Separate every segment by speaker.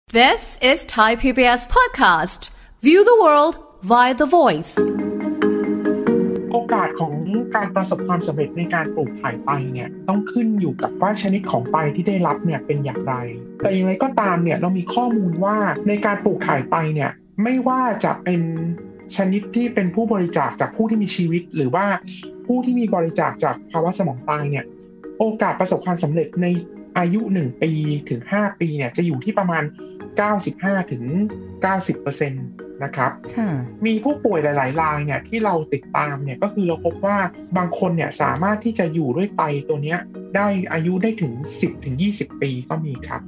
Speaker 1: This is Thai PBS podcast. View the world via the voice.
Speaker 2: โอกาสของการประสบความสำเร็จในการปลูกถ่ายไตเนี่ยต้องขึ้นอยู่กับว่าชนิดของไตที่ได้รับเนี่ยเป็นอย่างไรแต่อย่างไรก็ตามเนี่ยเรามีข้อมูลว่าในการปลูกถ่ายไตเนี่ยไม่ว่าจะเป็นชนิดที่เป็นผู้บริจาคจากผู้ที่มีชีวิตหรือว่าผู้ที่มีบริจาคจากภาวะสมองตายเนี่ยโอกาสประสบความสำเร็จในอายุ1ปีถึง5ปีเนี่ยจะอยู่ที่ประมาณ 95 ถึง 90% นะครับมีผู้ป่วยหลายๆรายเนี่ยที่เราติดตามเนี่ยก็คือเราพบว่าบางคนเนี่ยสามารถที่จะอยู่ด้วยไตตัวเนี้ยได้อายุได้ถึง 10 ถึง 20 ปีก็มีครับ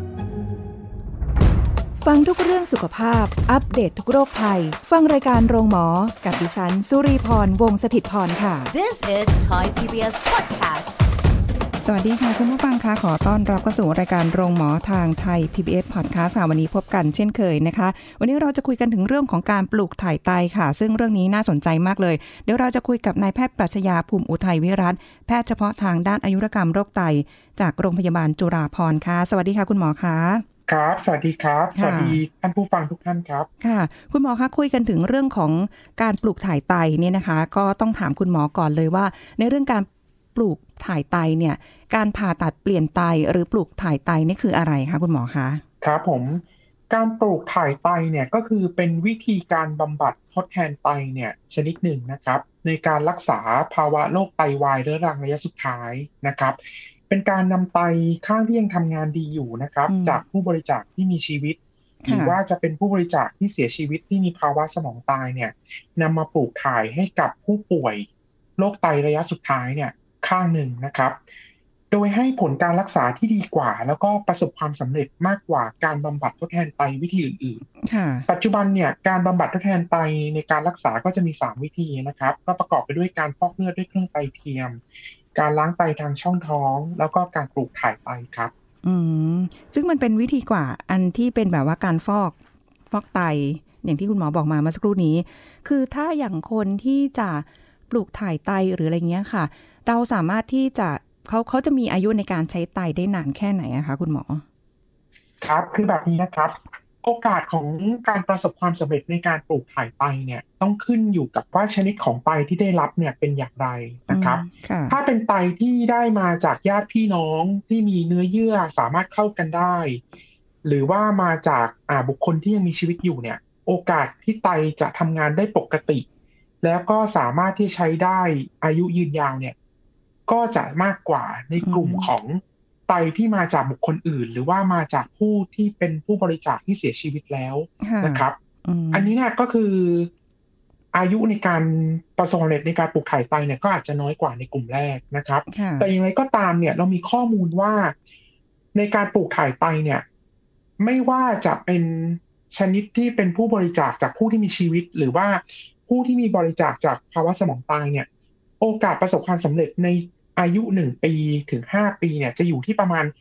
Speaker 3: ฟังทุกเรื่องสุขภาพอัปเดต ทุกโรคภัยฟังรายการโรงหมอกับดิฉันสุรีพรวงศ์สถิตพรค่ะ
Speaker 1: This is Thai PBS podcast.
Speaker 3: สวัสดีค่ะคุณผู้ฟังคะขอต้อนรับเข้าสู่รายการโรงหมอทางไทย PBS Podcast ค่ะวันนี้พบกันเช่นเคยนะคะวันนี้เราจะคุยกันถึงเรื่องของการปลูกถ่ายไตค่ะซึ่งเรื่องนี้น่าสนใจมากเลยเดี๋ยวเราจะคุยกับนายแพทย์ปรัชญาภูมิอุทัยวิรัตน์แพทย์เฉพาะทางด้านอายุรกรรมโรคไตจากโรงพยาบาลจุฬาภรณ์ค่ะสวัสดีค่ะคุณหมอคะ
Speaker 2: ครับสวัสดีครับสวัสดีท่านผู้ฟังทุกท่านครับ
Speaker 3: ค่ะคุณหมอคะคุยกันถึงเรื่องของการปลูกถ่ายไตเนี่ยนะคะก็ต้องถามคุณหมอก่อนเลยว่าในเรื่องการปลูกถ่ายไตเนี่ยการผ่าตัดเปลี่ยนไตหรือปลูกถ่ายไตนี่คืออะไรคะคุณหมอคะ
Speaker 2: ครับผมการปลูกถ่ายไตเนี่ยก็คือเป็นวิธีการบำบัดทดแทนไตเนี่ยชนิดหนึ่งนะครับในการรักษาภาวะโรคไตวายเรื้อรังระยะสุดท้ายนะครับเป็นการนำไตข้างที่ยังทำงานดีอยู่นะครับจากผู้บริจาคที่มีชีวิตหรือว่าจะเป็นผู้บริจาคที่เสียชีวิตที่มีภาวะสมองตายเนี่ยนำมาปลูกถ่ายให้กับผู้ป่วยโรคไตระยะสุดท้ายเนี่ยข้างหนึ่งนะครับโดยให้ผลการรักษาที่ดีกว่าแล้วก็ประสบความสำเร็จมากกว่าการบำบัดทดแทนไตวิธีอื่นๆปัจจุบันเนี่ยการบำบัดทดแทนไตในการรักษาก็จะมี3วิธีนะครับก็ประกอบไปด้วยการฟอกเลือดด้วยเครื่องไตเทียมการล้างไตทางช่องท้องแล้วก็การปลูกถ่ายไตครับ
Speaker 3: ซึ่งมันเป็นวิธีกว่าอันที่เป็นแบบว่าการฟอกไตอย่างที่คุณหมอบอกมาเมื่อสักครู่นี้คือถ้าอย่างคนที่จะปลูกถ่ายไตหรืออะไรเงี้ยค่ะเราสามารถที่จะเขาจะมีอายุในการใช้ไตได้นานแค่ไหนอะคะคุณหมอ
Speaker 2: ครับคือแบบนี้นะครับโอกาสของการประสบความสำเร็จในการปลูกถ่ายไตเนี่ยต้องขึ้นอยู่กับว่าชนิดของไตที่ได้รับเนี่ยเป็นอย่างไรนะครับถ้าเป็นไตที่ได้มาจากญาติพี่น้องที่มีเนื้อเยื่อสามารถเข้ากันได้หรือว่ามาจากบุคคลที่ยังมีชีวิตอยู่เนี่ยโอกาสที่ไตจะทำงานได้ปกติแล้วก็สามารถที่ใช้ได้อายุยืนยาวเนี่ยก็จะมากกว่าในกลุ่มของไตที่มาจากบุคคลอื่นหรือว่ามาจากผู้ที่เป็นผู้บริจาคที่เสียชีวิตแล้วนะครับอันนี้เนี่ยก็คืออายุในการประสบความสำเร็จในการปลูกถ่ายไตเนี่ยก็อาจจะน้อยกว่าในกลุ่มแรกนะครับแต่อย่างไรก็ตามเนี่ยเรามีข้อมูลว่าในการปลูกถ่ายไตเนี่ยไม่ว่าจะเป็นชนิดที่เป็นผู้บริจาคจากผู้ที่มีชีวิตหรือว่าผู้ที่มีบริจาคจากภาวะสมองตายเนี่ยโอกาสประสบความสำเร็จในอายุ1ปีถึง5ปีเนี่ยจะอยู่ที่ประมาณ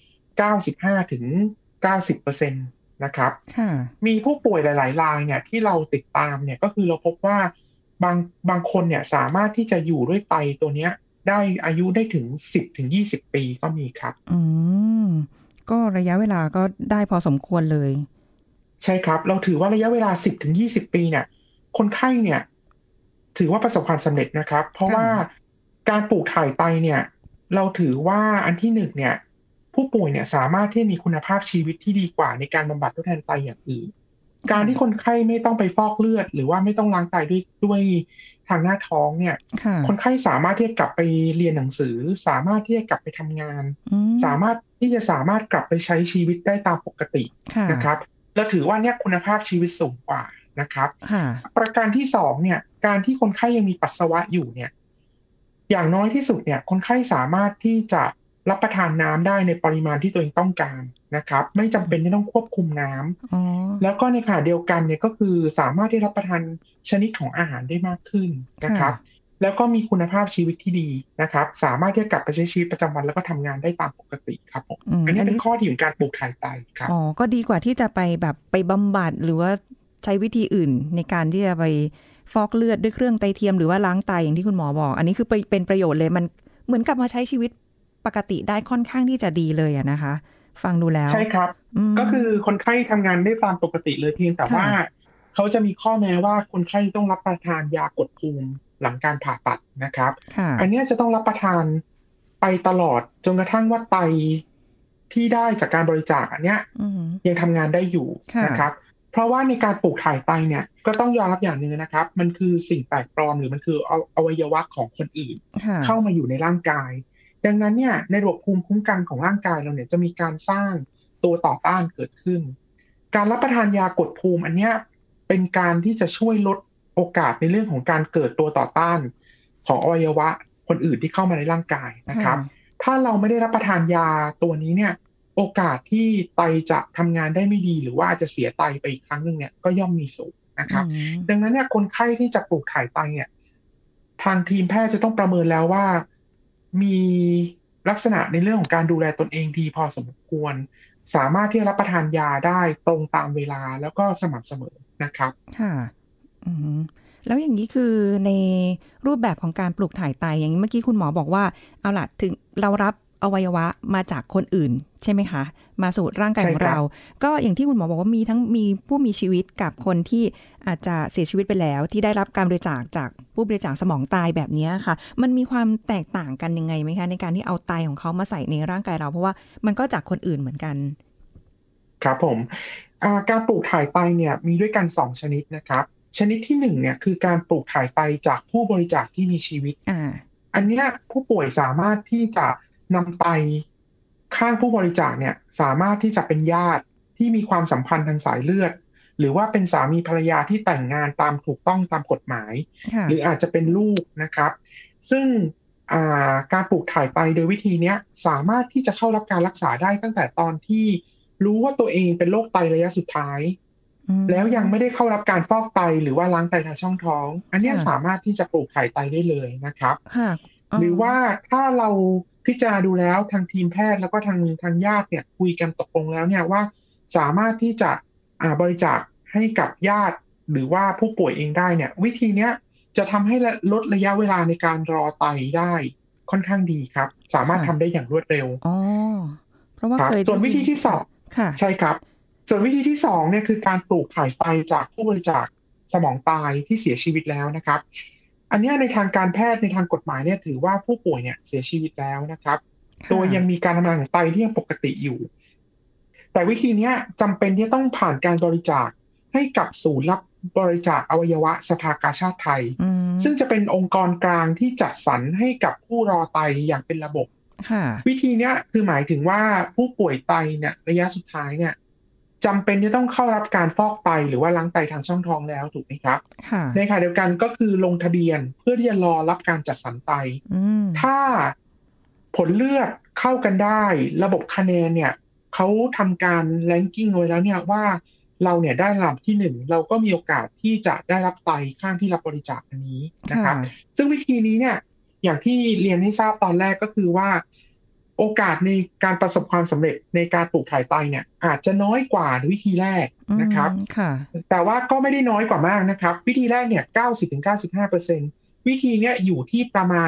Speaker 2: 95 ถึง 90% นะครับมีผู้ป่วยหลายๆรายเนี่ยที่เราติดตามเนี่ยก็คือเราพบว่าบางคนเนี่ยสามารถที่จะอยู่ด้วยไตตัวเนี้ยได้อายุได้ถึง 10 ถึง 20 ปีก็มีครับ
Speaker 3: ก็ระยะเวลาก็ได้พอสมควรเลย
Speaker 2: ใช่ครับเราถือว่าระยะเวลา 10 ถึง 20 ปีเนี่ยคนไข้เนี่ยถือว่าประสบความสำเร็จนะครับเพราะว่าการปลูกถ่ายไตเนี่ยเราถือว่าอันที่หนึ่งเนี่ยผู้ป่วยเนี่ยสามารถที่มีคุณภาพชีวิตที่ดีกว่าในการบำบัดทดแทนไตอย่างอื่นการที่คนไข้ไม่ต้องไปฟอกเลือดหรือว่าไม่ต้องล้างไตด้วยทางหน้าท้องเนี่ยคนไข้สามารถที่จะกลับไปเรียนหนังสือสามารถที่จะกลับไปทำงานสามารถกลับไปใช้ชีวิตได้ตามปกตินะครับเราถือว่าเนี่ยคุณภาพชีวิตสูงกว่านะครับประการที่2เนี่ยการที่คนไข้ยังมีปัสสาวะอยู่เนี่ยอย่างน้อยที่สุดเนี่ยคนไข้สามารถที่จะรับประทานน้ำได้ในปริมาณที่ตัวเองต้องการนะครับไม่จำเป็นที่ต้องควบคุมน้ำแล้วก็ในขณะเดียวกันเนี่ยก็คือสามารถที่รับประทานชนิดของอาหารได้มากขึ้นนะครับแล้วก็มีคุณภาพชีวิตที่ดีนะครับสามารถที่จะกลับไปใช้ชีวิตประจำวันแล้วก็ทำงานได้ตามปกติครับผมอันนี้เป็นข้อดีของการปลูกถ่ายไตครับ
Speaker 3: ก็ดีกว่าที่จะไปบำบัดหรือว่าใช้วิธีอื่นในการที่จะไปฟอกเลือดด้วยเครื่องไตเทียมหรือว่าล้างไตอย่างที่คุณหมอบอกอันนี้คือเป็นประโยชน์เลยมันเหมือนกับมาใช้ชีวิตปกติได้ค่อนข้างที่จะดีเลยนะคะฟังดูแล้ว
Speaker 2: ใช่ครับก็คือคนไข้ทำงานได้ตามปกติเลยเพียงแต่ว่าเขาจะมีข้อแม้ว่าคนไข้ต้องรับประทานยากดภูมิหลังการผ่าตัดนะครับอันนี้จะต้องรับประทานไปตลอดจนกระทั่งว่าไตที่ได้จากการบริจาคอันเนี้ยยังทำงานได้อยู่นะครับเพราะว่าในการปลูกถ่ายไตเนี่ยก็ต้องยอมรับอย่างหนึ่งนะครับมันคือสิ่งแปลกปลอมหรือมันคืออวัยวะของคนอื่นเข้ามาอยู่ในร่างกายดังนั้นเนี่ยในระบบภูมิคุ้มกันของร่างกายเราเนี่ยจะมีการสร้างตัวต่อต้านเกิดขึ้นการรับประทานยากดภูมิอันเนี้ยเป็นการที่จะช่วยลดโอกาสในเรื่องของการเกิดตัวต่อต้านของอวัยวะคนอื่นที่เข้ามาในร่างกายนะครับถ้าเราไม่ได้รับประทานยาตัวนี้เนี่ยโอกาสที่ไตจะทำงานได้ไม่ดีหรือว่าจะเสียไตไปอีกครั้งนึงเนี่ยก็ย่อมมีสูงนะครับดังนั้นเนี่ยคนไข้ที่จะปลูกถ่ายไตเนี่ยทางทีมแพทย์จะต้องประเมินแล้วว่ามีลักษณะในเรื่องของการดูแลตนเองดีพอสมควรสามารถที่จะรับประทานยาได้ตรงตามเวลาแล้วก็สม่ำเสมอนะครับ
Speaker 3: ค่ะแล้วอย่างนี้คือในรูปแบบของการปลูกถ่ายไตอย่างนี้เมื่อกี้คุณหมอบอกว่าเอาล่ะถึงเรารับอวัยวะมาจากคนอื่นใช่ไหมคะมาสู่ร่างกายของเราก็อย่างที่คุณหมอบอกว่ามีผู้มีชีวิตกับคนที่อาจจะเสียชีวิตไปแล้วที่ได้รับการบริจาคจากผู้บริจาคสมองตายแบบนี้ค่ะมันมีความแตกต่างกันยังไงไหมคะในการที่เอาไตของเขามาใส่ในร่างกายเราเพราะว่ามันก็จากคนอื่นเหมือนกัน
Speaker 2: ครับผมการปลูกถ่ายไตเนี่ยมีด้วยกัน2ชนิดนะครับชนิดที่1เนี่ยคือการปลูกถ่ายไตจากผู้บริจาคที่มีชีวิตอันนี้ผู้ป่วยสามารถที่จะนำไตข้างผู้บริจาคเนี่ยสามารถที่จะเป็นญาติที่มีความสัมพันธ์ทางสายเลือดหรือว่าเป็นสามีภรรยาที่แต่งงานตามถูกต้องตามกฎหมายหรืออาจจะเป็นลูกนะครับซึ่งการปลูกถ่ายไตโดยวิธีนี้สามารถที่จะเข้ารับการรักษาได้ตั้งแต่ตอนที่รู้ว่าตัวเองเป็นโรคไตระยะสุดท้ายแล้วยังไม่ได้เข้ารับการฟอกไตหรือว่าล้างไตทางช่องท้องอันนี้สามารถที่จะปลูกถ่ายไตได้เลยนะครับหรือว่าถ้าเราพิจารณาดูแล้วทางทีมแพทย์แล้วก็ทางญาติเนี่ยคุยกันตกลงแล้วเนี่ยว่าสามารถที่จะบริจาคให้กับญาติหรือว่าผู้ป่วยเองได้เนี่ยวิธีนี้จะทำให้ลดระยะเวลาในการรอไตได้ค่อนข้างดีครับสามารถทำได้อย่างรวดเร็ว
Speaker 3: เพราะว่าเคย
Speaker 2: ส่วนวิธีที่สองใช่ครับส่วนวิธีที่2เนี่ยคือการปลูกถ่ายไตจากผู้บริจาคสมองตายที่เสียชีวิตแล้วนะครับอันนี้ในทางการแพทย์ในทางกฎหมายเนี่ยถือว่าผู้ป่วยเนี่ยเสียชีวิตแล้วนะครับโดยยังมีการทำงานของไตที่ยังปกติอยู่แต่วิธีนี้จำเป็นที่ต้องผ่านการบริจาคให้กับศูนย์รับบริจาคอวัยวะสภากาชาดไทยซึ่งจะเป็นองค์กรกลางที่จัดสรรให้กับผู้รอไตอย่างเป็นระบบวิธีนี้คือหมายถึงว่าผู้ป่วยไตเนี่ยระยะสุดท้ายเนี่ยจำเป็นที่ต้องเข้ารับการฟอกไตหรือว่าล้างไตทางช่องท้องแล้วถูกไหมครับในขณะเดียวกันก็คือลงทะเบียนเพื่อที่จะรอรับการจัดสรรไตถ้าผลเลือดเข้ากันได้ระบบคะแนนเนี่ยเขาทำการแรงกิ้งไว้แล้วเนี่ยว่าเราเนี่ยได้ลำดับที่1เราก็มีโอกาสที่จะได้รับไตข้างที่รับบริจาคอันนี้นะครับซึ่งวิธีนี้เนี่ยอย่างที่เรียนให้ทราบตอนแรกก็คือว่าโอกาสในการประสบความสำเร็จในการปลูกถ่ายไตเนี่ยอาจจะน้อยกว่าวิธีแรกนะครับแต่ว่าก็ไม่ได้น้อยกว่ามากนะครับวิธีแรกเนี่ย 90-95% วิธีเนี้ยอยู่ที่ประมาณ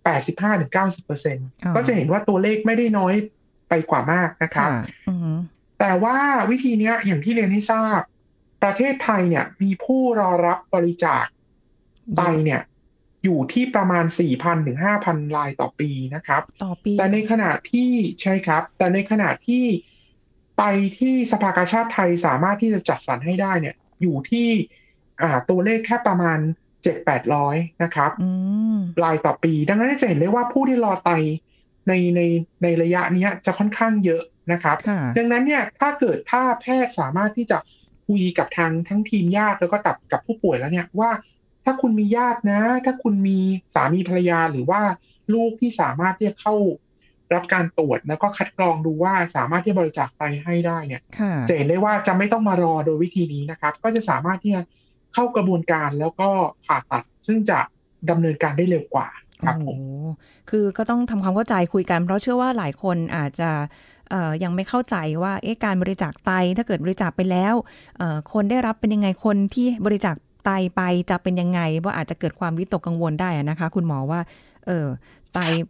Speaker 2: 85-90% ก็จะเห็นว่าตัวเลขไม่ได้น้อยไปกว่ามากนะครับแต่ว่าวิธีนี้อย่างที่เรียนให้ทราบประเทศไทยเนี่ยมีผู้รอรับบริจาคไตเนี่ยอยู่ที่ประมาณ 4,000 ถึง 5,000 รายต่อปีนะครับ
Speaker 3: ต่อปี
Speaker 2: แต่ในขณะที่ใช่ครับแต่ในขณะที่ไตที่สภากาชาดไทยสามารถที่จะจัดสรรให้ได้เนี่ยอยู่ที่ตัวเลขแค่ประมาณ 7-800 นะครับรายต่อปีดังนั้นจะเห็นได้ว่าผู้ที่รอไตในระยะนี้จะค่อนข้างเยอะนะครับดังนั้นเนี่ยถ้าแพทย์สามารถที่จะคุยกับทั้งทีมญาติแล้วก็กับผู้ป่วยแล้วเนี่ยว่าถ้าคุณมีญาตินะถ้าคุณมีสามีภรรยาหรือว่าลูกที่สามารถที่จะเข้ารับการตรวจแล้วก็คัดกรองดูว่าสามารถที่บริจาคไตให้ได้เนี่ยจะเห็นได้ว่าจะไม่ต้องมารอโดยวิธีนี้นะครับก็จะสามารถที่จะเข้ากระบวนการแล้วก็ผ่าตัดซึ่งจะดำเนินการได้เร็วกว่าครับผม
Speaker 3: คือก็ต้องทำความเข้าใจคุยกันเพราะเชื่อว่าหลายคนอาจจะยังไม่เข้าใจว่าการบริจาคไตถ้าเกิดบริจาคไปแล้วคนได้รับเป็นยังไงคนที่บริจาคไตไปจะเป็นยังไงว่าอาจจะเกิดความวิตกกังวลได้นะคะคุณหมอว่าไต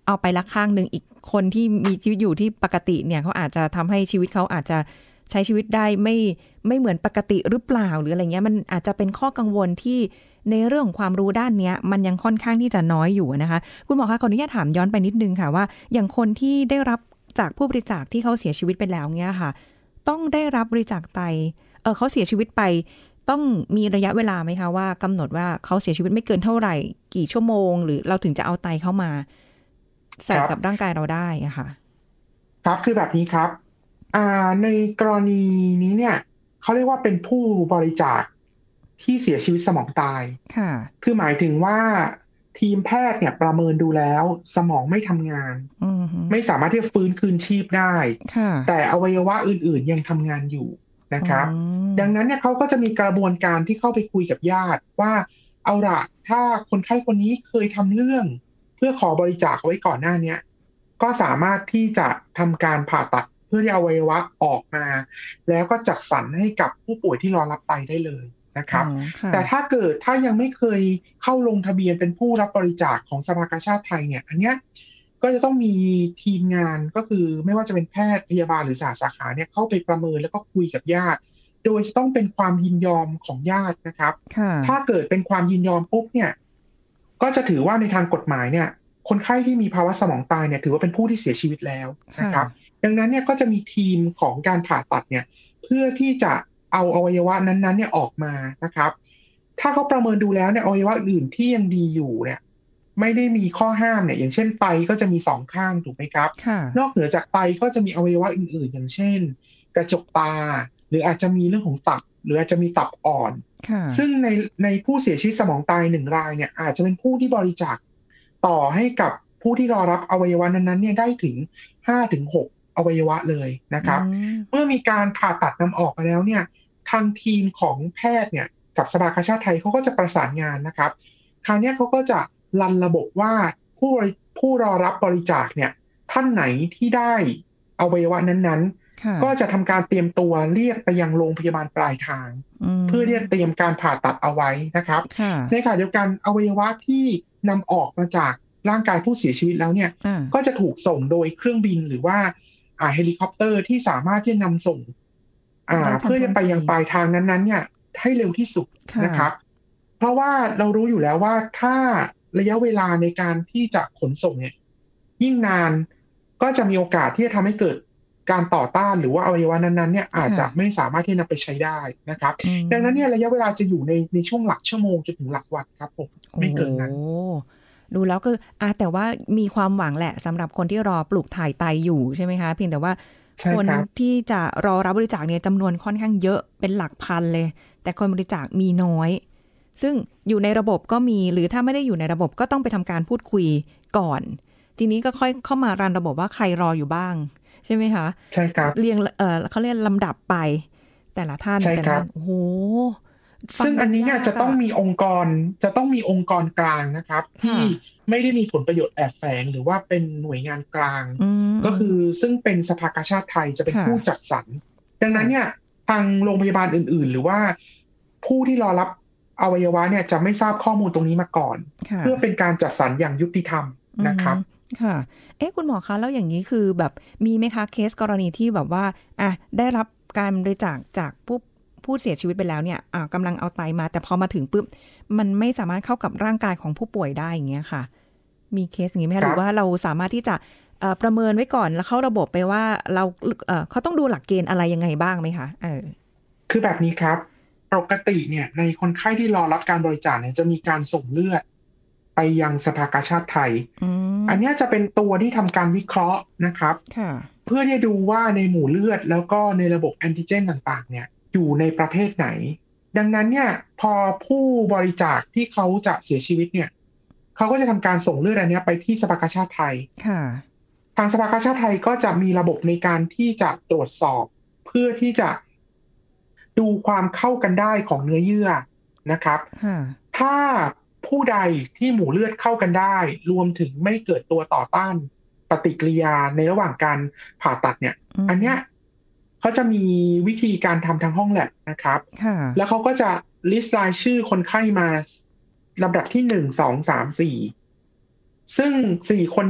Speaker 3: เอาไปละข้างนึงอีกคนที่มีชีวิตอยู่ที่ปกติเนี่ยเขาอาจจะทำให้ชีวิตเขาอาจจะใช้ชีวิตได้ไม่เหมือนปกติหรือเปล่าหรืออะไรเงี้ยมันอาจจะเป็นข้อกังวลที่ในเรื่องของความรู้ด้านเนี้ยมันยังค่อนข้างที่จะน้อยอยู่นะคะคุณหมอคะขออนุญาตถามย้อนไปนิดนึงค่ะว่าอย่างคนที่ได้รับจากผู้บริจาคที่เขาเสียชีวิตไปแล้วเนี้ยค่ะต้องได้รับบริจาคไตเขาเสียชีวิตไปต้องมีระยะเวลาไหมคะว่ากำหนดว่าเขาเสียชีวิตไม่เกินเท่าไหร่กี่ชั่วโมงหรือเราถึงจะเอาไตเข้ามาใส่กับร่างกายเราได้อะค่ะ
Speaker 2: ครับคือแบบนี้ครับในกรณีนี้เนี่ยเขาเรียกว่าเป็นผู้บริจาคที่เสียชีวิตสมองตาย
Speaker 3: ค่ะ
Speaker 2: คือหมายถึงว่าทีมแพทย์เนี่ยประเมินดูแล้วสมองไม่ทำงานไม่สามารถที่จะฟื้นคืนชีพได้แต่อวัยวะอื่นๆยังทำงานอยู่นะครับดังนั้นเนี่ยเขาก็จะมีกระบวนการที่เข้าไปคุยกับญาติว่าเอาละถ้าคนไข้คนนี้เคยทำเรื่องเพื่อขอบริจาคไว้ก่อนหน้านี้ก็สามารถที่จะทำการผ่าตัดเพื่อที่อวัยวะออกมาแล้วก็จัดสรรให้กับผู้ป่วยที่รอรับไตได้เลยนะครับแต่ถ้ายังไม่เคยเข้าลงทะเบียนเป็นผู้รับบริจาคของสภากาชาดไทยเนี่ยอันเนี้ยก็จะต้องมีทีมงานก็คือไม่ว่าจะเป็นแพทย์พยาบาลหรือสาขาเนี่ยเข้าไปประเมินแล้วก็คุยกับญาติโดยจะต้องเป็นความยินยอมของญาตินะครับถ้าเกิดเป็นความยินยอมปุ๊บเนี่ยก็จะถือว่าในทางกฎหมายเนี่ยคนไข้ที่มีภาวะสมองตายเนี่ยถือว่าเป็นผู้ที่เสียชีวิตแล้วนะครับดังนั้นเนี่ยก็จะมีทีมของการผ่าตัดเนี่ยเพื่อที่จะเอาอวัยวะนั้นๆเนี่ยออกมานะครับถ้าเขาประเมินดูแล้วเนี่ยอวัยวะอื่นที่ยังดีอยู่เนี่ยไม่ได้มีข้อห้ามเนี่ยอย่างเช่นไตก็จะมี2ข้างถูกไหมครับนอกเหนือจากไตก็จะมีอวัยวะอื่นๆอย่างเช่นกระจกตาหรืออาจจะมีเรื่องของตับหรืออาจจะมีตับอ่อนซึ่งในผู้เสียชีวิตสมองตาย1รายเนี่ยอาจจะเป็นผู้ที่บริจาคต่อให้กับผู้ที่รอรับอวัยวะนั้นๆเนี่ยได้ถึง 5-6 อวัยวะเลยนะครับเมื่อมีการผ่าตัดนำออกไปแล้วเนี่ยทางทีมของแพทย์เนี่ยกับสภากาชาดไทยเขาก็จะประสานงานนะครับคราวนี้เขาก็จะรันระบบว่าผู้รอรับบริจาคเนี่ยท่านไหนที่ได้อวัยวะนั้นๆก็จะทำการเตรียมตัวเรียกไปยังโรงพยาบาลปลายทางเพื่อที่จะเตรียมการผ่าตัดเอาไว้นะครับในขณะเดียวกันอวัยวะที่นำออกมาจากร่างกายผู้เสียชีวิตแล้วเนี่ยก็จะถูกส่งโดยเครื่องบินหรือว่าเฮลิคอปเตอร์ที่สามารถที่จะนำส่งเพื่อจะไปยังปลายทางนั้นๆเนี่ยให้เร็วที่สุดนะครับเพราะว่าเรารู้อยู่แล้วว่าถ้าระยะเวลาในการที่จะขนส่งเนี่ยยิ่งนานก็จะมีโอกาสที่จะทำให้เกิดการต่อต้านหรือว่าอวัยวะนั้นๆเนี่ยอาจจะไม่สามารถที่นำไปใช้ได้นะครับดังนั้นเนี่ยระยะเวลาจะอยู่ในช่วงหลักชั่วโมงจนถึงหลักวันครับผมไม่เกินนั้น
Speaker 3: ดูแล้วก็แต่ว่ามีความหวังแหละสำหรับคนที่รอปลูกถ่ายไตอยู่ใช่ไหมคะเพียงแต่ว่าคนที่จะรอรับบริจาคเนี่ยจำนวนค่อนข้างเยอะเป็นหลักพันเลยแต่คนบริจาคมีน้อยซึ่งอยู่ในระบบก็มีหรือถ้าไม่ได้อยู่ในระบบก็ต้องไปทำการพูดคุยก่อนทีนี้ก็ค่อยเข้ามารันระบบว่าใครรออยู่บ้างใช่ไหมคะ
Speaker 2: ใช่ครับ
Speaker 3: เรียงเขาเรียกลำดับไปแต่ละท่านแต่ละโอ้โห
Speaker 2: ซึ่งอันนี้เนี่ยจะต้องมีองค์กรกลางนะครับที่ไม่ได้มีผลประโยชน์แอบแฝงหรือว่าเป็นหน่วยงานกลางก็คือซึ่งเป็นสภากาชาดไทยจะเป็นผู้จัดสรรดังนั้นเนี่ยทางโรงพยาบาลอื่นๆหรือว่าผู้ที่รอรับอวัยวะเนี่ยจะไม่ทราบข้อมูลตรงนี้มาก่อนเพื่อเป็นการจัดสรรอย่างยุติธรรมนะครับ
Speaker 3: ค่ะคุณหมอคะแล้วอย่างนี้คือแบบมีไหมคะเคสกรณีที่แบบว่าได้รับการบริจาคจากผู้เสียชีวิตไปแล้วเนี่ยกำลังเอาไตมาแต่พอมาถึงปุ๊บมันไม่สามารถเข้ากับร่างกายของผู้ป่วยได้อย่างเงี้ยค่ะมีเคสอย่างนี้ไหมคะหรือว่าเราสามารถที่จะประเมินไว้ก่อนแล้วเข้าระบบไปว่าเราเขาต้องดูหลักเกณฑ์อะไรยังไงบ้างไหมคะ
Speaker 2: คือแบบนี้ครับปกติเนี่ยในคนไข้ที่รอรับการบริจาคเนี่ยจะมีการส่งเลือดไปยังสภากาชาดไทยอันนี้จะเป็นตัวที่ทำการวิเคราะห์นะครับเพื่อที่จะดูว่าในหมู่เลือดแล้วก็ในระบบแอนติเจนต่างๆเนี่ยอยู่ในประเภทไหนดังนั้นเนี่ยพอผู้บริจาคที่เขาจะเสียชีวิตเนี่ยเขาก็จะทำการส่งเลือดอันนี้ไปที่สภากาชาดไทยทางสภากาชาดไทยก็จะมีระบบในการที่จะตรวจสอบเพื่อที่จะดูความเข้ากันได้ของเนื้อเยื่อนะครับถ้าผู้ใดที่หมู่เลือดเข้ากันได้รวมถึงไม่เกิดตัวต่อต้านปฏิกิริยาในระหว่างการผ่าตัดเนี่ยอันเนี้ยเขาจะมีวิธีการทำทางห้องแลบนะครับแล้วเขาก็จะลิสต์รายชื่อคนไข้มาลำดับที่1 2 3 4ซึ่ง4คนเนี้ย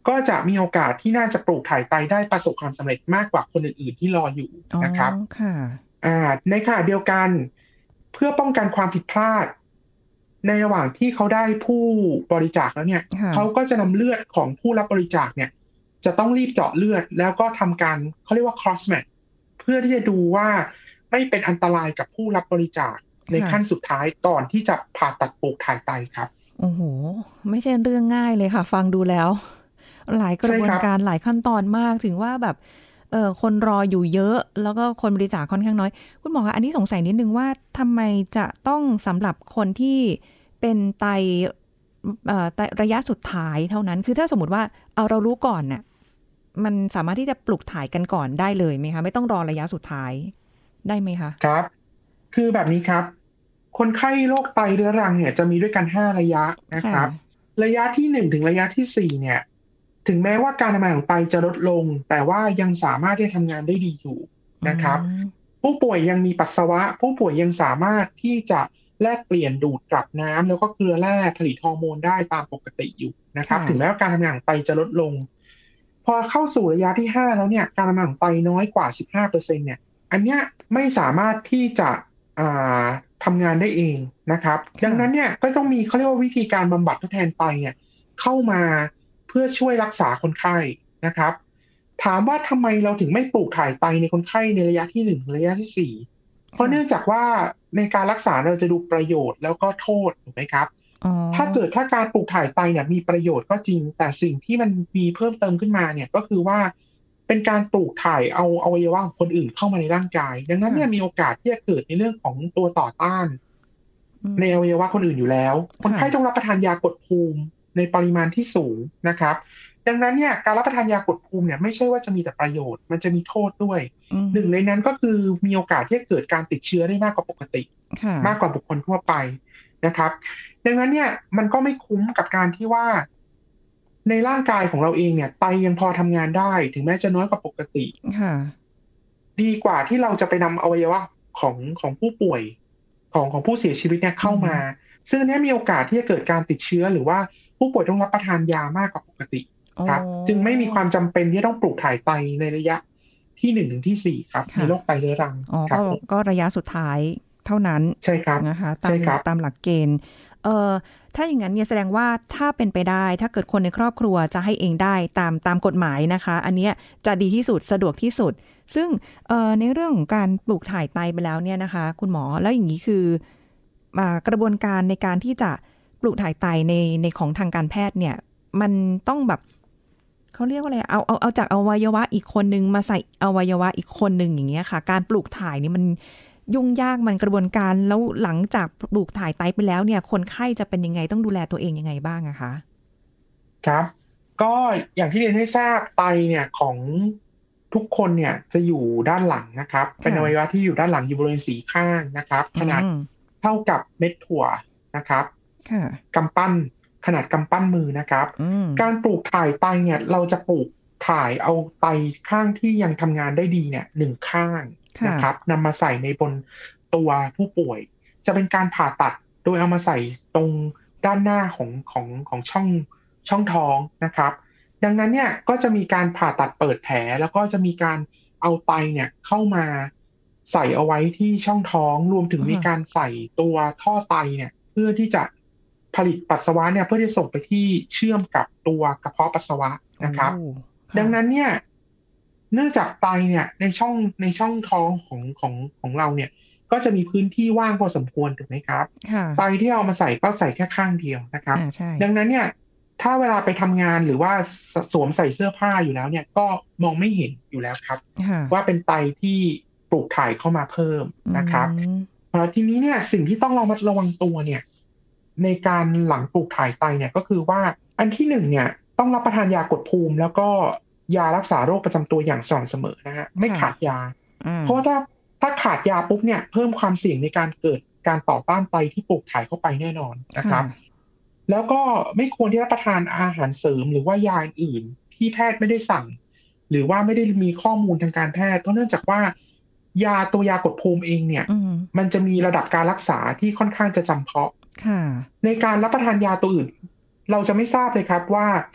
Speaker 2: ก็จะมีโอกาสที่น่าจะปลูกถ่ายไตได้ประสบความสำเร็จมากกว่าคนอื่นๆที่รออยู่นะครับในขณะเดียวกันเพื่อป้องกันความผิดพลาดในระหว่างที่เขาได้ผู้บริจาคแล้วเนี่ยเขาก็จะนำเลือดของผู้รับบริจาคเนี่ยจะต้องรีบเจาะเลือดแล้วก็ทำการเขาเรียกว่า cross match เพื่อที่จะดูว่าไม่เป็นอันตรายกับผู้รับบริจาคในขั้นสุดท้ายก่อนที่จะผ่าตัดปลูกถ่ายไตครับ
Speaker 3: โอ้โหไม่ใช่เรื่องง่ายเลยค่ะฟังดูแล้วหลายกระบวนการหลายขั้นตอนมากถึงว่าแบบคนรออยู่เยอะแล้วก็คนบริจาคค่อนข้างน้อยคุณหมอคะอันนี้สงสัยนิดนึงว่าทำไมจะต้องสำหรับคนที่เป็นไตระยะสุดท้ายเท่านั้นคือถ้าสมมติว่าเรารู้ก่อนเนี่ยมันสามารถที่จะปลูกถ่ายกันก่อนได้เลยไหมคะไม่ต้องรอระยะสุดท้ายได้ไหมคะ
Speaker 2: ครับคือแบบนี้ครับคนไข้โรคไตเรื้อรังเนี่ยจะมีด้วยกัน5ระยะนะครับระยะที่1ถึงระยะที่4เนี่ยถึงแม้ว่าการทำงานของไตจะลดลงแต่ว่ายังสามารถที่จะทำงานได้ดีอยู่นะครับผู้ป่วยยังมีปัสสาวะผู้ป่วยยังสามารถที่จะแลกเปลี่ยนดูดกลับน้ำแล้วก็เกลือแร่ผลิตฮอร์โมนได้ตามปกติอยู่นะครับถึงแม้ว่าการทำงานของไตจะลดลงพอเข้าสู่ระยะที่5แล้วเนี่ยการทำงานของไตน้อยกว่า 15% เนี่ยอันเนี้ยไม่สามารถที่จะทำงานได้เองนะครับดังนั้นเนี่ยก็ต้องมีเขาเรียกว่าวิธีการบำบัดทดแทนไตเนี่ยเข้ามาเพื่อช่วยรักษาคนไข้นะครับถามว่าทำไมเราถึงไม่ปลูกถ่ายไตในคนไข้ในระยะที่1ระยะที่4เพราะเนื่องจากว่าในการรักษาเราจะดูประโยชน์แล้วก็โทษถูกไหมครับถ้าการปลูกถ่ายไตเนี่ยมีประโยชน์ก็จริงแต่สิ่งที่มันมีเพิ่มเติมขึ้นมาเนี่ยก็คือว่าเป็นการปลูกถ่ายเอาอวัยวะของคนอื่นเข้ามาในร่างกายดังนั้นเนี่ยมีโอกาสที่จะเกิดในเรื่องของตัวต่อต้านในอวัยวะคนอื่นอยู่แล้วคนไข้ต้องรับประทานยากดภูมิในปริมาณที่สูงนะครับดังนั้นเนี่ยการรับประทานยากดภูมิเนี่ยไม่ใช่ว่าจะมีแต่ประโยชน์มันจะมีโทษด้วยหนึ่งในนั้นก็คือมีโอกาสที่จะเกิดการติดเชื้อได้มากกว่าปกติมากกว่าบุคคลทั่วไปนะครับดังนั้นเนี่ยมันก็ไม่คุ้มกับการที่ว่าในร่างกายของเราเองเนี่ยไตยังพอทำงานได้ถึงแม้จะน้อยกว่าปกติดีกว่าที่เราจะไปนำอวัยวะของผู้ป่วยของผู้เสียชีวิตเนี่ยเข้ามาซึ่งอันนี้มีโอกาสที่จะเกิดการติดเชื้อหรือว่าผู้ป่วยต้องรับประทานยามากกว่าปกติครับจึงไม่มีความจำเป็นที่ต้องปลูกถ่ายไตในระยะที่1ถึงที่4ครับในโรคไตเรื้อรัง
Speaker 3: ก็ระยะสุดท้ายเท่านั้น
Speaker 2: ใช่ครับ
Speaker 3: นะคะตามหลักเกณฑ์ถ้าอย่างนั้นเนี่ยแสดงว่าถ้าเป็นไปได้ถ้าเกิดคนในครอบครัวจะให้เองได้ตามกฎหมายนะคะอันนี้จะดีที่สุดสะดวกที่สุดซึ่งในเรื่องของการปลูกถ่ายไตไปแล้วเนี่ยนะคะคุณหมอแล้วอย่างนี้คือกระบวนการในการที่จะปลูกถ่ายไตในของทางการแพทย์เนี่ยมันต้องแบบเขาเรียกว่าอะไรเอาจากอวัยวะอีกคนนึงมาใส่อวัยวะอีกคนนึงอย่างเงี้ยค่ะการปลูกถ่ายนี่มันยุ่งยากมันกระบวนการแล้วหลังจากปลูกถ่ายไตไปแล้วเนี่ยคนไข้จะเป็นยังไงต้องดูแลตัวเองยังไงบ้างอะคะ
Speaker 2: ครับก็อย่างที่เรียนให้ทราบไตเนี่ยของทุกคนเนี่ยจะอยู่ด้านหลังนะครับเป็นอวัยวะที่อยู่ด้านหลังอยู่บริเวณ4ข้างนะครับขนาดเท่ากับเม็ดถั่วนะครับกำปั้นขนาดกำปั้นมือนะครับการปลูกถ่ายไตเนี่ยเราจะปลูกถ่ายเอาไตข้างที่ยังทำงานได้ดีเนี่ย1ข้างนะครับนำมาใส่ในบนตัวผู้ป่วยจะเป็นการผ่าตัดโดยเอามาใส่ตรงด้านหน้าของช่องท้องนะครับดังนั้นเนี่ยก็จะมีการผ่าตัดเปิดแผลแล้วก็จะมีการเอาไตเนี่ยเข้ามาใส่เอาไว้ที่ช่องท้องรวมถึงมีการใส่ตัวท่อไตเนี่ยเพื่อที่จะผลิตปัสสาวะเนี่ยเพื่อที่ส่งไปที่เชื่อมกับตัวกระเพาะปัสสาวะนะครับดังนั้นเนี่ยเนื่องจากไตเนี่ยในช่องท้องของเราเนี่ยก็จะมีพื้นที่ว่างพอสมควรถูกไหมครับไตที่เอามาใส่ก็ใส่แค่ข้างเดียวนะครับดังนั้นเนี่ยถ้าเวลาไปทำงานหรือว่าสวมใส่เสื้อผ้าอยู่แล้วเนี่ยก็มองไม่เห็นอยู่แล้วครับว่าเป็นไตที่ปลูกถ่ายเข้ามาเพิ่มนะครับทีนี้เนี่ยสิ่งที่ต้องระวังตัวเนี่ยในการหลังปลูกถ่ายไตเนี่ยก็คือว่าอันที่1เนี่ยต้องรับประทานยากดภูมิแล้วก็ยารักษาโรคประจำตัวอย่างสม่ำเสมอนะฮะไม่ขาดยาเพราะถ้าขาดยาปุ๊บเนี่ยเพิ่มความเสี่ยงในการเกิดการต่อต้านไตที่ปลูกถ่ายเข้าไปแน่นอนนะครับแล้วก็ไม่ควรที่รับประทานอาหารเสริมหรือว่ายาอื่นที่แพทย์ไม่ได้สั่งหรือว่าไม่ได้มีข้อมูลทางการแพทย์เพราะเนื่องจากว่ายากดภูมิเองเนี่ยมันจะมีระดับการรักษาที่ค่อนข้างจะจำเพาะในการรับประทานยาตัวอื่นเราจะไม่ทราบเลยครับว่า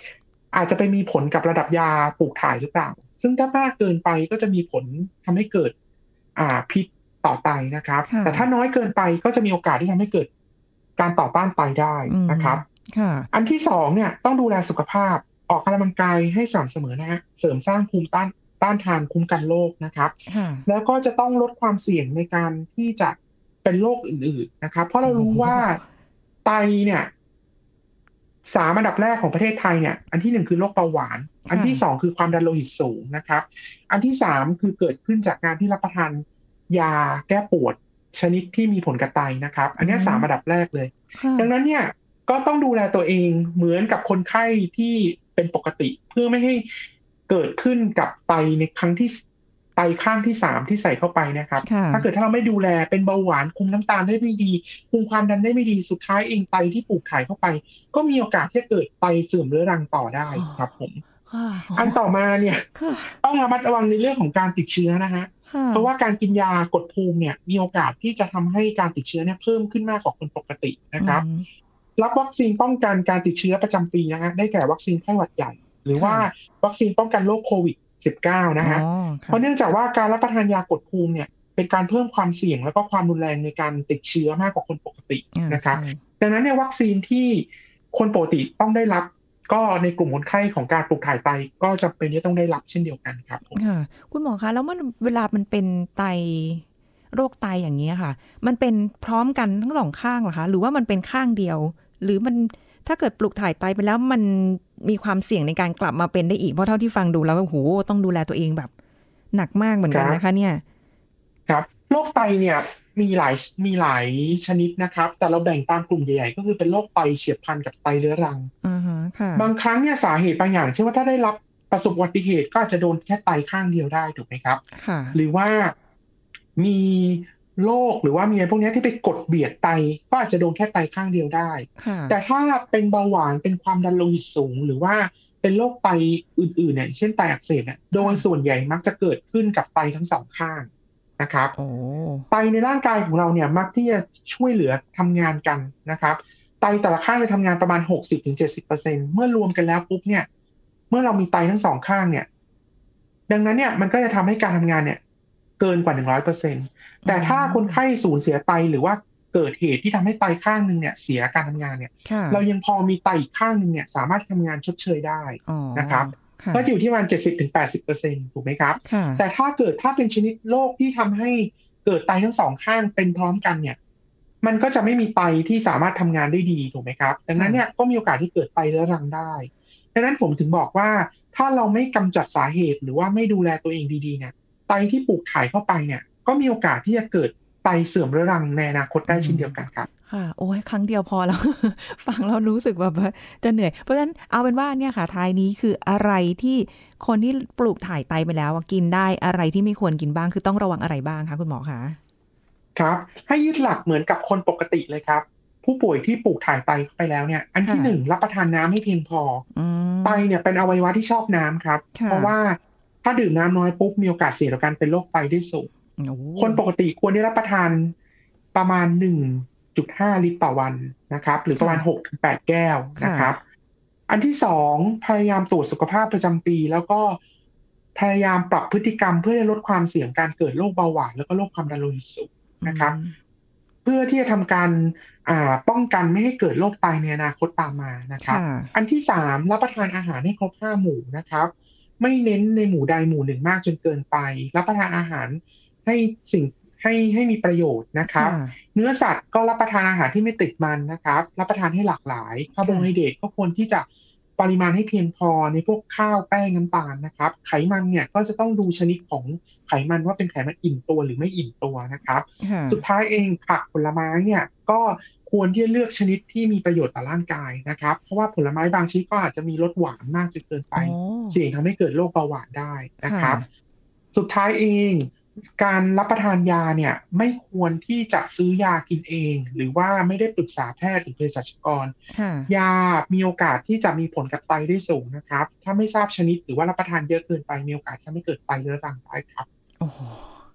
Speaker 2: อาจจะไปมีผลกับระดับยาปลูกถ่ายหรือเปล่าซึ่งถ้ามากเกินไปก็จะมีผลทำให้เกิดพิษต่อไตนะครับแต่ถ้าน้อยเกินไปก็จะมีโอกาสที่ทำให้เกิดการต่อต้านไตได้นะครับอันที่สองเนี่ยต้องดูแลสุขภาพออกกำลังกายให้สม่ำเสมอนะฮะเสริมสร้างภูมิต้านทานคุ้มกันโรคนะครับแล้วก็จะต้องลดความเสี่ยงในการที่จะเป็นโรคอื่นๆนะครับเพราะเรารู้ว่าไตเนี่ย3 อันดับแรกของประเทศไทยเนี่ยอันที่1คือโรคเบาหวานอันที่2คือความดันโลหิตสูงนะครับอันที่3คือเกิดขึ้นจากการที่รับประทานยาแก้ปวดชนิดที่มีผลกับไตนะครับอันนี้3 อันดับแรกเลยดังนั้นเนี่ยก็ต้องดูแลตัวเองเหมือนกับคนไข้ที่เป็นปกติเพื่อไม่ให้เกิดขึ้นกับไตในครั้งที่ไตข้างที่3ที่ใส่เข้าไปนะครับถ้าเราไม่ดูแลเป็นเบาหวานคุมน้ำตาลได้ไม่ดีคุมความดันได้ไม่ดีสุดท้ายเองไตที่ปลูกถ่ายเข้าไปก็มีโอกาสที่จะเกิดไตเสื่อมเรื้อรังต่อได้ครับผมอันต่อมาเนี่ยต้องระมัดระวังในเรื่องของการติดเชื้อนะฮะเพราะว่าการกินยากดภูมิเนี่ยมีโอกาสที่จะทำให้การติดเชื้อเนี่ยเพิ่มขึ้นมากกว่าคนปกตินะครับรับวัคซีนป้องกันการติดเชื้อประจำปีนะฮะได้แก่วัคซีนไข้หวัดใหญ่หรือว่าวัคซีนป้องกันโรคโควิด-19 นะฮะเพราะเนื่องจากว่าการรับประทานยากดภูมิเนี่ยเป็นการเพิ่มความเสี่ยงแล้วก็ความรุนแรงในการติดเชื้อมากกว่าคนปกตินะครับดังนั้นเนี่ยวัคซีนที่คนปกติต้องได้รับก็ในกลุ่มคนไข้ของการปลูกถ่ายไตก็จำเป็นที่ต้องได้รับเช่นเดียวกันครับ
Speaker 3: ค่ะคุณหมอคะแล้วเวลามันเป็นไตโรคไตอย่างนี้ค่ะมันเป็นพร้อมกันทั้งสองข้างเหรอคะหรือว่ามันเป็นข้างเดียวหรือมันถ้าเกิดปลูกถ่ายไตไปแล้วมันมีความเสี่ยงในการกลับมาเป็นได้อีกเพราะเท่าที่ฟังดูแล้วโอ้โหต้องดูแลตัวเองแบบหนักมากเหมือนกันนะคะเนี่ย
Speaker 2: ครับโรคไตเนี่ยมีหลายชนิดนะครับแต่เราแบ่งตามกลุ่มใหญ่ๆก็คือเป็นโรคไตเฉียบพลันกับไตเรื้อรังบางครั้งเนี่ยสาเหตุบางอย่างเช่นว่าถ้าได้รับประสบอุบัติเหตุก็อาจจะโดนแค่ไตข้างเดียวได้ถูกไหมครับหรือว่ามีโรคหรือว่ามีอะไรพวกนี้ที่ไปกดเบียดไตก็อาจจะโดนแค่ไตข้างเดียวได้แต่ถ้าเป็นเบาหวานเป็นความดันโลหิตสูงหรือว่าเป็นโรคไตอื่นๆเนี่ยเช่นไตอักเสบเนี่ยโดยส่วนใหญ่มักจะเกิดขึ้นกับไตทั้งสองข้างนะครับไตในร่างกายของเราเนี่ยมักที่จะช่วยเหลือทำงานกันนะครับไตแต่ละข้างจะทำงานประมาณ 60-70% เมื่อรวมกันแล้วปุ๊บเนี่ยเมื่อเรามีไตทั้งสองข้างเนี่ยดังนั้นเนี่ยมันก็จะทำให้การทำงานเนี่ยเกินกว่า 100% แต่ถ้าคนไข้สูญเสียไตหรือว่าเกิดเหตุที่ทำให้ไตข้างนึงเนี่ยเสียการทำงานเนี่ยเรายังพอมีไตอีกข้างนึงเนี่ยสามารถทำงานชดเชยได้นะครับก็อยู่ที่ประมาณ 70-80% ถูกไหมครับแต่ถ้าเป็นชนิดโรคที่ทำให้เกิดไตทั้งสองข้างเป็นพร้อมกันเนี่ยมันก็จะไม่มีไตที่สามารถทำงานได้ดีถูกไหมครับดังนั้นเนี่ยก็มีโอกาสที่เกิดไตเรื้อรังได้ดังนั้นผมถึงบอกว่าถ้าเราไม่กำจัดสาเหตุหรือว่าไม่ดูแลตัวเองดีๆเนี่ยไตที่ปลูกถ่ายเข้าไปเนี่ยก็มีโอกาสที่จะเกิดไตเสื่อมเรื้อรังในอนาคตได้เช่นเดียวกันครับ
Speaker 3: ค่ะโอ้ยครั้งเดียวพอแล้ว ฟังแล้วรู้สึกแบบจะเหนื่อยเพราะฉะนั้นเอาเป็นว่าเนี่ยค่ะท้ายนี้คืออะไรที่คนที่ปลูกถ่ายไตไปแล้วกินได้อะไรที่ไม่ควรกินบ้างคือต้องระวังอะไรบ้างคะคุณหมอคะ
Speaker 2: ครับให้ยึดหลักเหมือนกับคนปกติเลยครับผู้ป่วยที่ปลูกถ่ายไตไปแล้วเนี่ยอันที่1รับประทานน้ำให้เพียงพอไตเนี่ยเป็นอวัยวะที่ชอบน้ำครับเพราะว่าถ้าดื่มน้ำน้อยปุ๊บมีโอกาสเสี่ยงต่อการเป็นโรคไตได้สูงคนปกติควรได้รับประทานประมาณ 1.5 ลิตรต่อวันนะครับหรือประมาณ 6-8 แก้วนะครับอันที่2พยายามตรวจสุขภาพประจำปีแล้วก็พยายามปรับพฤติกรรมเพื่อลดความเสี่ยงการเกิดโรคเบาหวานแล้วก็โรคความดันโลหิตสูงนะครับเพื่อที่จะทำการป้องกันไม่ให้เกิดโรคไตในอนาคตตามมานะครับอันที่3รับประทานอาหารให้ครบ5หมู่นะครับไม่เน้นในหมู่ใดหมู่หนึ่งมากจนเกินไปรับประทานอาหารให้มีประโยชน์นะครับเนื้อสัตว์ก็รับประทานอาหารที่ไม่ติดมันนะครับรับประทานให้หลากหลายคาร์โบไฮเดรตก็ควรที่จะปริมาณให้เพียงพอในพวกข้าวแป้งน้ำตาลนะครับไขมันเนี่ยก็จะต้องดูชนิดของไขมันว่าเป็นไขมันอิ่มตัวหรือไม่อิ่มตัวนะครับสุดท้ายเองผักผลไม้เนี่ยก็ควรที่จะเลือกชนิดที่มีประโยชน์ต่อร่างกายนะครับเพราะว่าผลไม้บางชนิดก็อาจจะมีรสหวานมากจนเกินไปเสี่ยงทำให้เกิดโรคเบาหวานได้นะครับสุดท้ายเองการรับประทานยาเนี่ยไม่ควรที่จะซื้อยากินเองหรือว่าไม่ได้ปรึกษาแพทย์หรือเภสัชกรยามีโอกาสที่จะมีผลกับไตได้สูงนะครับถ้าไม่ทราบชนิดหรือว่ารับประทานเยอะเกินไปมีโอกาสที่จะไม่เกิดไตเรื้อรังได้ครับ
Speaker 3: โอ้โห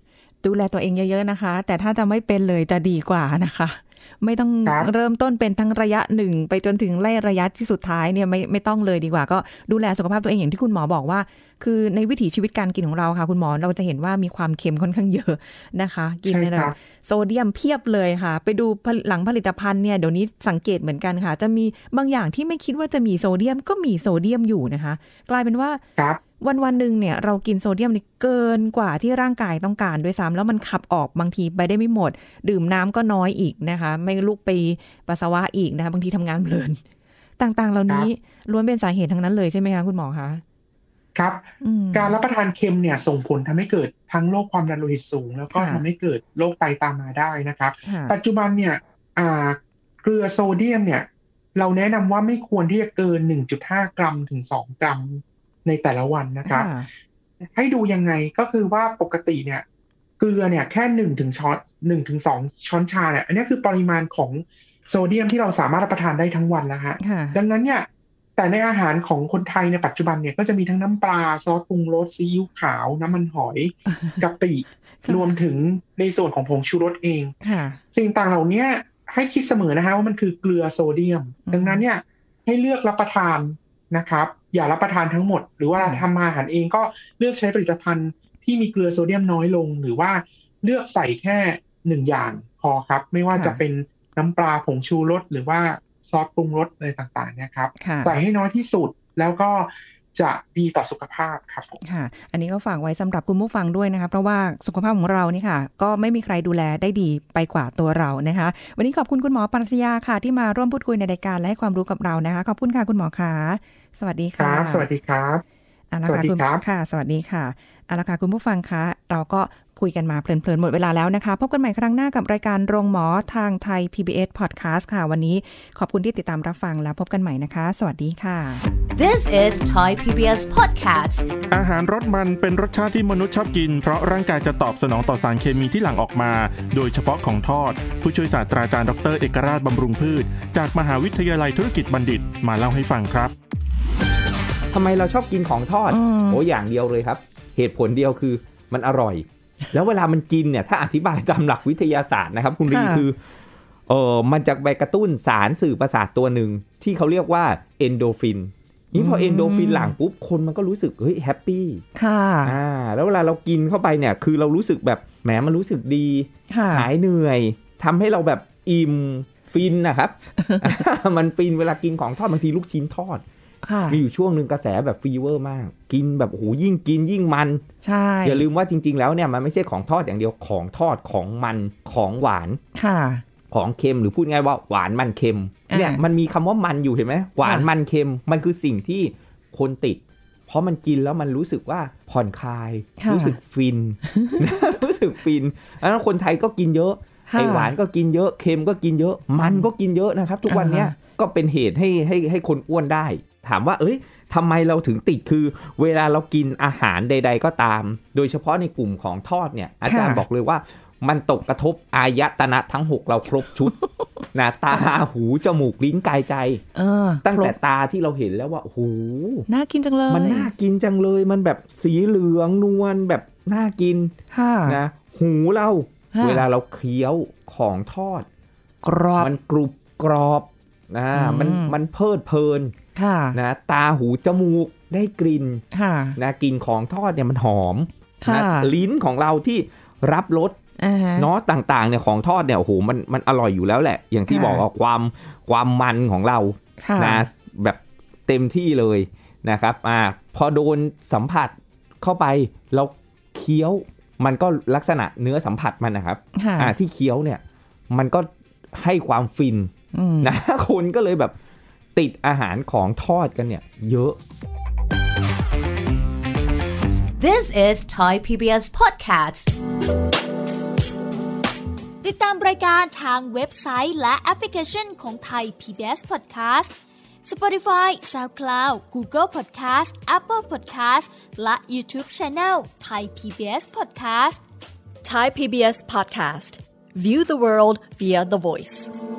Speaker 3: ดูแลตัวเองเยอะๆนะคะแต่ถ้าจะไม่เป็นเลยจะดีกว่านะคะไม่ต้องเริ่มต้นเป็นทั้งระยะ1ไปจนถึงระยะที่สุดท้ายเนี่ยไม่ต้องเลยดีกว่าก็ดูแลสุขภาพตัวเองอย่างที่คุณหมอบอกว่าคือในวิถีชีวิตการกินของเราค่ะคุณหมอเราจะเห็นว่ามีความเค็มค่อนข้างเยอะนะคะกินเนี่ยโซเดียมเพียบเลยค่ะไปดูหลังผลิตภัณฑ์เนี่ยเดี๋ยวนี้สังเกตเหมือนกันค่ะจะมีบางอย่างที่ไม่คิดว่าจะมีโซเดียมก็มีโซเดียมอยู่นะคะกลายเป็นว่าวันหนึ่งเนี่ยเรากินโซเดียมนี่เกินกว่าที่ร่างกายต้องการด้วยซ้ำแล้วมันขับออกบางทีไปได้ไม่หมดดื่มน้ำก็น้อยอีกนะคะไม่ลุกไปปัสสาวะอีกนะคะบางทีทำงานเพลินต่างๆเหล่านี้ล้วนเป็นสาเหตุทั้งนั้นเลยใช่ไหมคะคุณหมอคะ
Speaker 2: ครับการรับประทานเค็มเนี่ยส่งผลทำให้เกิดทั้งโรคความดันโลหิตสูงแล้วก็ทำให้เกิดโรคไตตามมาได้นะครับปัจจุบันเนี่ยเกลือโซเดียมเนี่ยเราแนะนำว่าไม่ควรที่จะเกิน 1.5 กรัมถึง2กรัมในแต่ละวันนะครับให้ดูยังไงก็คือว่าปกติเนี่ยเกลือเนี่ยแค่1ถึง2ช้อนชาเนี่ยอันนี้คือปริมาณของโซเดียมที่เราสามารถรับประทานได้ทั้งวันแล้วฮะดังนั้นเนี่ยแต่ในอาหารของคนไทยในปัจจุบันเนี่ยก็จะมีทั้งน้ำปลาซอสปรุงรสซีอิ๊วขาวน้ำมันหอยกะปิรวมถึงในส่วนของผงชูรสเองสิ่งต่างเหล่านี้ให้คิดเสมอนะฮะว่ามันคือเกลือโซเดียมดังนั้นเนี่ยให้เลือกรับประทานนะครับอย่ารับประทานทั้งหมดหรือว่าทำอาหารเองก็เลือกใช้ผลิตภัณฑ์ที่มีเกลือโซเดียมน้อยลงหรือว่าเลือกใส่แค่1อย่างพอครับไม่ว่าจะเป็นน้ำปลาผงชูรสหรือว่าซอสปรุงรสอะไรต่างๆเนี่ยครับใส่ให้น้อยที่สุดแล้วก็จะดีต่อสุขภาพครับ
Speaker 3: ค่ะอันนี้ก็ฝากไว้สำหรับคุณผู้ฟังด้วยนะคะเพราะว่าสุขภาพของเรานี่ค่ะก็ไม่มีใครดูแลได้ดีไปกว่าตัวเรานะคะวันนี้ขอบคุณคุณหมอปรัชญาค่ะที่มาร่วมพูดคุยในรายการและให้ความรู้กับเรานะคะขอบคุณค่ะคุณหมอค่ะสวัสดีค่ะ
Speaker 2: สวัสดีครับ
Speaker 3: สวัสดีครับค่ะสวัสดีค่ะเอาละค่ะคุณผู้ฟังคะเราก็คุยกันมาเพลินๆหมดเวลาแล้วนะคะพบกันใหม่ครั้งหน้ากับรายการโรงหมอทางไทย PBS Podcast ค่ะวันนี้ขอบคุณที่ติดตามรับฟังแล้วพบกันใหม่นะคะสวัสดีค่ะ
Speaker 1: This is Thai PBS Podcast
Speaker 4: อาหารรสมันเป็นรสชาติที่มนุษย์ชอบกินเพราะร่างกายจะตอบสนองต่อสารเคมีที่หลั่งออกมาโดยเฉพาะของทอดผู้ช่วยศาสตราจารย์ดร.เอกราชบำรุงพืชจากมหาวิทยาลัยธุรกิจบัณฑิตมาเล่าให้ฟังครับ
Speaker 5: ทำไมเราชอบกินของทอดอย่างเดียวเลยครับเหตุผลเดียวคือมันอร่อยแล้วเวลามันกินเนี่ยถ้าอธิบายตามหลักวิทยาศาสตร์นะครับคุณรีคือมันจะไปกระตุ้นสารสื่อประสาทตัวหนึ่งที่เขาเรียกว่าเอนโดฟินนี่พอเอนโดฟินหลั่งปุ๊บคนมันก็รู้สึกเฮ้ยแฮปปี้
Speaker 3: ค่ะ
Speaker 5: แล้วเวลาเรากินเข้าไปเนี่ยคือเรารู้สึกแบบแหมมันรู้สึกดีหายเหนื่อยทำให้เราแบบอิ่มฟินนะครับ มันฟินเวลากินของทอดบางทีลูกชิ้นทอดมีอยู่ช่วงนึงกระแสแบบฟีเวอร์มากกินแบบโอ้โหยิ่งกินยิ่งมัน
Speaker 3: ใช่
Speaker 5: อย่าลืมว่าจริงๆแล้วเนี่ยมันไม่ใช่ของทอดอย่างเดียวของทอดของมันของหวานของเค็มหรือพูดง่ายว่าหวานมันเค็มเนี่ยมันมีคำว่ามันอยู่เห็นไหมหวานมันเค็มมันคือสิ่งที่คนติดเพราะมันกินแล้วมันรู้สึกว่าผ่อนคลายรู้สึกฟิน รู้สึกฟินแล้วคนไทยก็กินเยอะไอหวานก็กินเยอะเค็มก็กินเยอะมันก็กินเยอะนะครับทุกวันนี้ก็เป็นเหตุให้คนอ้วนได้ถามว่าทำไมเราถึงติดคือเวลาเรากินอาหารใดๆก็ตามโดยเฉพาะในกลุ่มของทอดเนี่ยอาจารย์บอกเลยว่ามันตกกระทบอายตนะทั้ง6เราครบชุดนะตาหูจมูกลิ้นกายใจตั้งแต่ตาที่เราเห็นแล้วว่าโอ้โห
Speaker 3: น่ากินจังเลย
Speaker 5: มันน่ากินจังเลยมันแบบสีเหลืองนวลแบบน่ากินนะหูเราเวลาเราเคี้ยวของทอด
Speaker 3: กรอบ
Speaker 5: มันกรุบกรอบมันเพลิดเพลินนะตาหูจมูกได้กลิ่นนะกลิ่นของทอดเนี่ยมันหอมนะลิ้นของเราที่รับรสเนาะต่างๆเนี่ยของทอดเนี่ยโอ้โหมันอร่อยอยู่แล้วแหละอย่างที่บอกว่าความมันของเรานะแบบเต็มที่เลยนะครับพอโดนสัมผัสเข้าไปเราเคี้ยวมันก็ลักษณะเนื้อสัมผัสมันนะครับที่เคี้ยวเนี่ยมันก็ให้ความฟินนะคนก็เลยแบบติดอาหารของทอดกันเนี่ยเยอะ
Speaker 1: This is Thai PBS Podcast
Speaker 6: ติดตามรายการทางเว็บไซต์และแอปพลิเคชันของ Thai PBS Podcast Spotify SoundCloud Google Podcast Apple Podcast และ YouTube Channel Thai PBS Podcast
Speaker 7: Thai PBS Podcast View the world via the voice